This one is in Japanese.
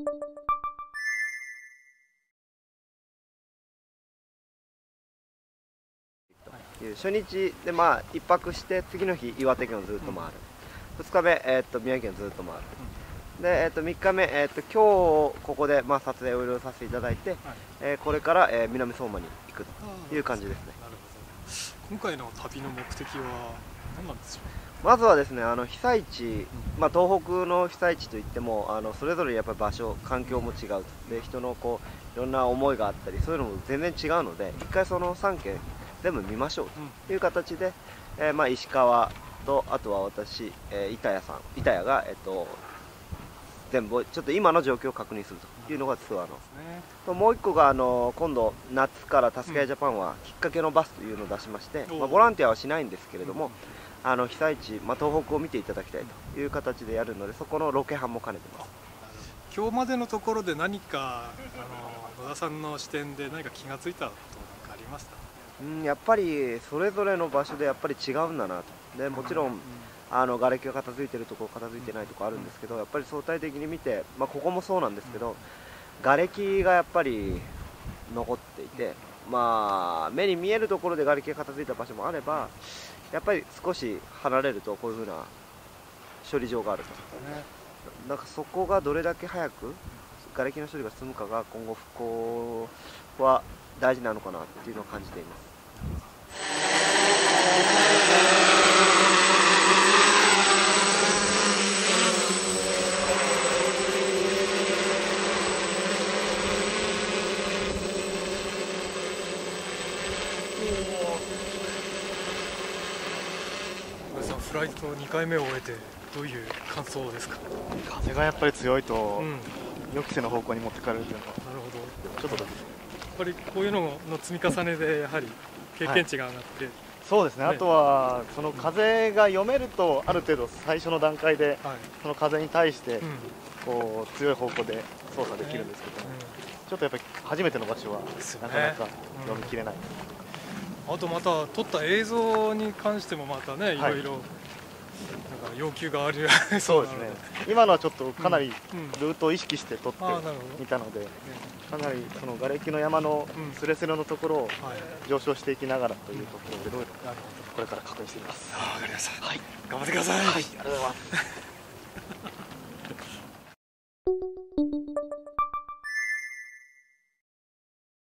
初日で1泊して次の日岩手県をずっと回る、2日目、宮城県をずっと回る、で、3日目、今日ここで撮影をいろいろさせていただいて、これから、南相馬に行くという感じですね。 なるほど。今回の旅の目的は何なんでしょう。 まずはですね、被災地、東北の被災地といってもそれぞれやっぱり場所、環境も違うで、人のいろんな思いがあったり、そういうのも全然違うので、一回その3県全部見ましょうという形で、石川と、あとは私、板谷が、全部ちょっと今の状況を確認するというのがツアーの、もう一個が今度夏からたすけあいジャパンはきっかけのバスというのを出しまして、ボランティアはしないんですけれども、被災地、東北を見ていただきたいという形でやるので、そこのロケハンも兼ねてます。 今日までのところで何か野田さんの視点で何か気がついたことなんかありました？ やっぱりそれぞれの場所でやっぱり違うんだなと。でもちろん瓦礫が片付いてるところ、片付いてないところあるんですけど、やっぱり相対的に見て、ここもそうなんですけど、瓦礫がやっぱり残っていて、目に見えるところで瓦礫が片付いた場所もあれば、やっぱり少し離れるとこういうふうな処理場があると、なんかそこがどれだけ早く瓦礫の処理が進むかが今後復興は大事なのかなっていうのを感じています。 フライト2回目を終えてどういう感想ですか？ 風がやっぱり強いと、予期せぬ方向に持ってかれるというのは、 なるほど。 ちょっとやっぱりこういうのの積み重ねでやはり経験値が上がって、 そうですね、あとはその風が読めると、ある程度最初の段階でその風に対して強い方向で操作できるんですけども、ちょっとやっぱり初めての場所はなかなか読み切れない。 あとまた撮った映像に関してもまたね、いろいろなんか要求がある。 そうですね。今のはちょっとかなりルートを意識して撮ってみたので、かなりその瓦礫の山のスレスレのところを上昇していきながらというところで、これから確認していきます。 わかりました。 はい、 頑張ってください。 はい、ありがとうございます。